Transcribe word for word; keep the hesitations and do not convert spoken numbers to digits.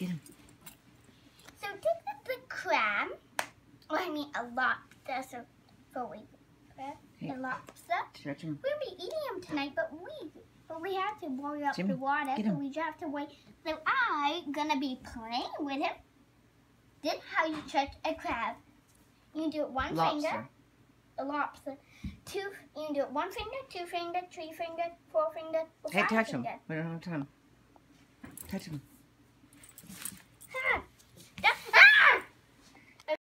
Get him. So take the big crab. Well, I mean a lobster. So for we crab, Hey. a lobster. Stretch him. We'll be eating him tonight, but we but we have to boil up Jimmy, the water, get so him. we just have to wait. So I'm gonna be playing with him. This is how you catch a crab. You do it one Lobster. finger. A lobster. Two. You can do it one finger, two finger, three finger, four finger, or Hey, five touch finger. him. We don't have time. Touch him.